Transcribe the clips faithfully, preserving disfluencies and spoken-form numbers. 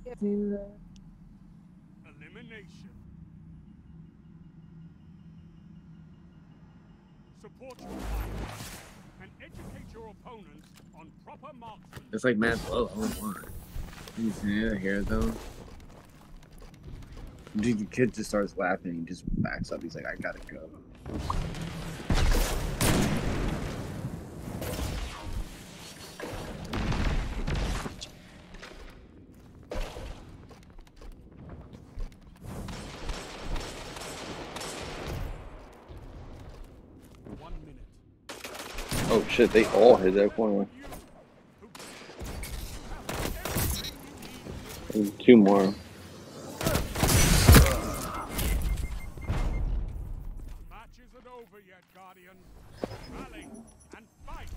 Elimination. Support your fight and educate your opponents on proper marksmanship. It's like Matt Blow. I don't want it. You see it here though. Dude, the kid just starts laughing. He just backs up. He's like, I gotta go. One minute. Oh shit, they all hit that corner. And two more. Match isn't over yet, Guardian. Rally and fight.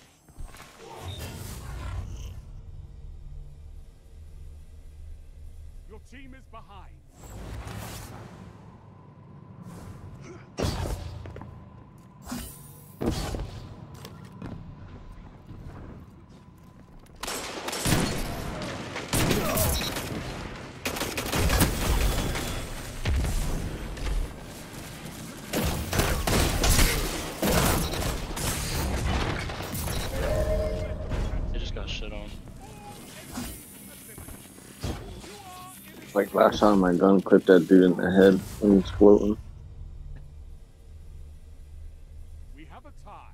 Your team is behind. They just got shit on. Like last time my gun clipped that dude in the head when he's floating. We have a tie.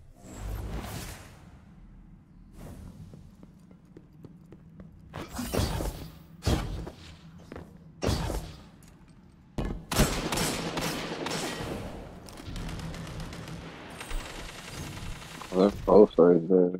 Oh, they're both right there.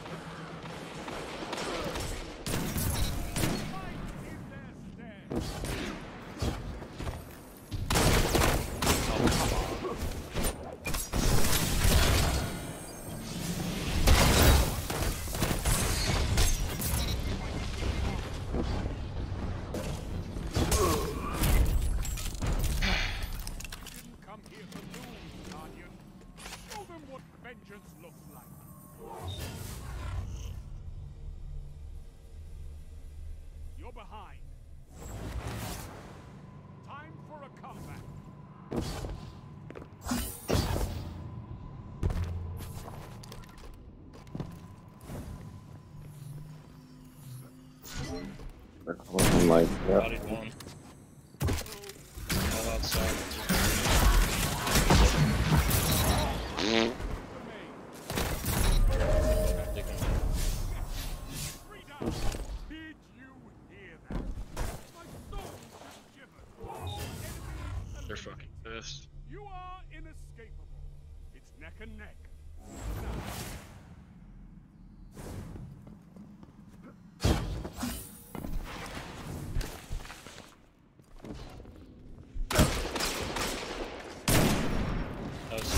Didn't come here to lose, Guardian. Show them what vengeance looks like. You're behind. Time for a comeback. I'm like, yeah. Body one. All outside. Freedom. Did you hear that? My soul just shivered. They're fucking pissed. You are inescapable. It's neck and neck. That was...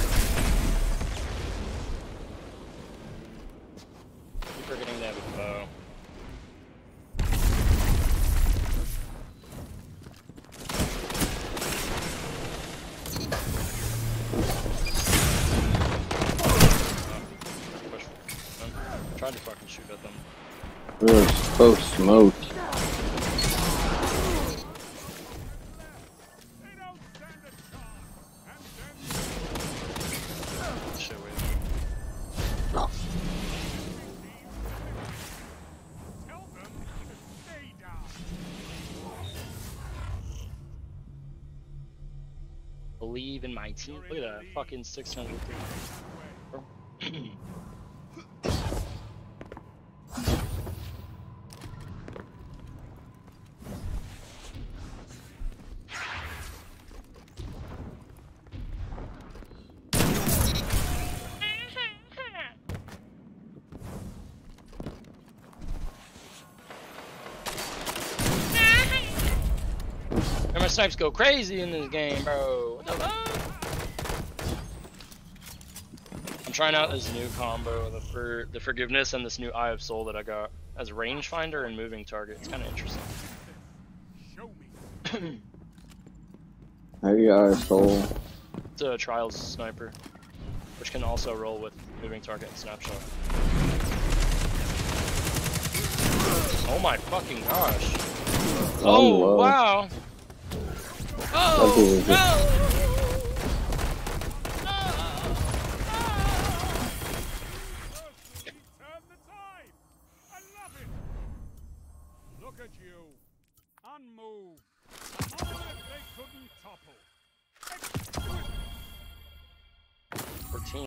Keep forgetting they have a bow. Push. I'm trying to fucking shoot at them. We're so smoked. They don't stand a chance. And then Shit, wait. tell them to stay down. Believe in my team. Look at that. Fucking six hundred. And my snipes go crazy in this game, bro. What the fuck? I'm trying out this new combo, the for the forgiveness and this new Eye of Soul that I got as rangefinder and moving target. It's kind of interesting. Show me. How you got soul? It's a Trials sniper, which can also roll with moving target and snapshot. Oh my fucking gosh. Oh, Oh, wow. wow. That Oh, dude was no. Personally turn the tide. I love it. Look at you. Unmoved. A monolith they couldn't topple. Exquisite. fourteen.